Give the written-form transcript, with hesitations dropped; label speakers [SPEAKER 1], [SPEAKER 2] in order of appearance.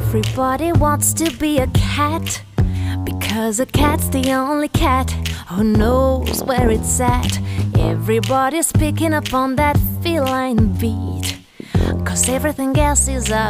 [SPEAKER 1] Everybody wants to be a cat, because a cat's the only cat who knows where it's at. Everybody's picking up on that feline beat, 'cause everything else is a